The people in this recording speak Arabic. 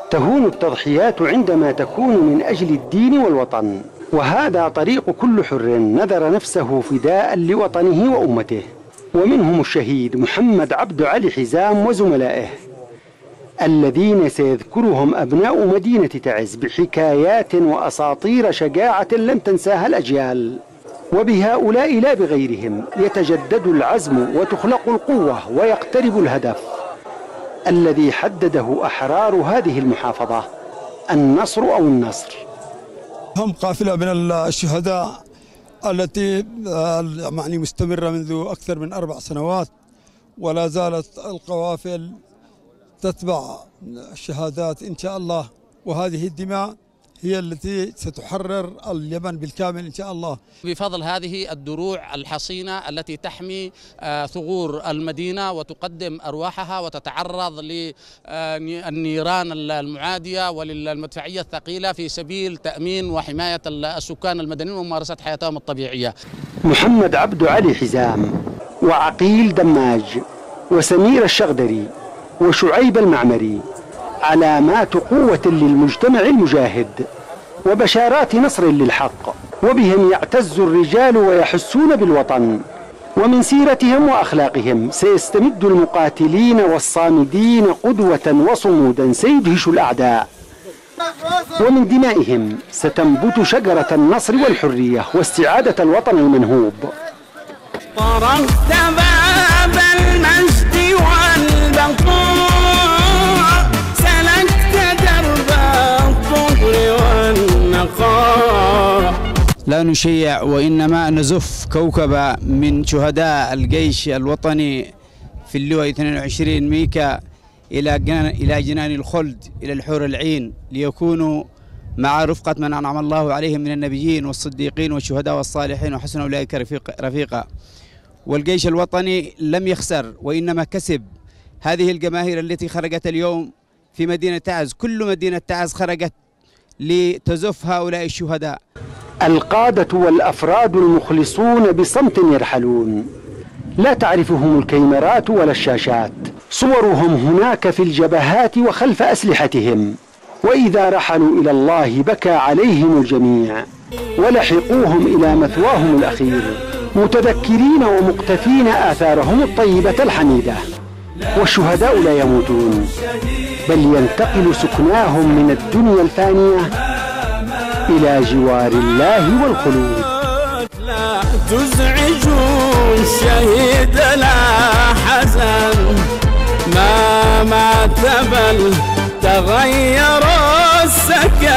تهون التضحيات عندما تكون من أجل الدين والوطن، وهذا طريق كل حر نذر نفسه فداء لوطنه وأمته. ومنهم الشهيد محمد عبد علي حزام وزملائه الذين سيذكرهم أبناء مدينة تعز بحكايات وأساطير شجاعة لن تنساها الأجيال. وبهؤلاء لا بغيرهم يتجدد العزم وتخلق القوة ويقترب الهدف الذي حدده أحرار هذه المحافظة: النصر أو النصر. هم قافلة من الشهداء التي مستمرة منذ أكثر من 4 سنوات، ولا زالت القوافل تتبع الشهادات إن شاء الله، وهذه الدماء هي التي ستحرر اليمن بالكامل إن شاء الله. بفضل هذه الدروع الحصينة التي تحمي ثغور المدينة وتقدم أرواحها وتتعرض للنيران المعادية وللمدفعية الثقيلة في سبيل تأمين وحماية السكان المدنيين وممارسة حياتهم الطبيعية. محمد عبد علي حزام وعقيل دماج وسمير الشغدري وشعيب المعمري علامات قوة للمجتمع المجاهد وبشارات نصر للحق، وبهم يعتز الرجال ويحسون بالوطن. ومن سيرتهم وأخلاقهم سيستمد المقاتلين والصامدين قدوة وصمودا سيدهش الأعداء. ومن دمائهم ستنبت شجرة النصر والحرية واستعادة الوطن المنهوب. طرقت باب المجد والبقاء، لا نشيع وإنما نزف كوكبة من شهداء الجيش الوطني في اللواء 22 ميكا إلى جنان الخلد، إلى الحور العين، ليكونوا مع رفقة من أنعم الله عليهم من النبيين والصديقين والشهداء والصالحين وحسن أولئك رفيقا. والجيش الوطني لم يخسر وإنما كسب. هذه الجماهير التي خرجت اليوم في مدينة تعز، كل مدينة تعز خرجت لتزف هؤلاء الشهداء. القادة والأفراد المخلصون بصمت يرحلون، لا تعرفهم الكاميرات ولا الشاشات، صورهم هناك في الجبهات وخلف أسلحتهم. وإذا رحلوا إلى الله بكى عليهم الجميع، ولحقوهم إلى مثواهم الأخير متذكرين ومقتفين آثارهم الطيبة الحميدة. والشهداء لا يموتون، بل ينتقل سكناهم من الدنيا الفانية إلى جوار الله والخلود. لا تزعجوا الشهيد لا حزن، ما مات بل تغير السكن.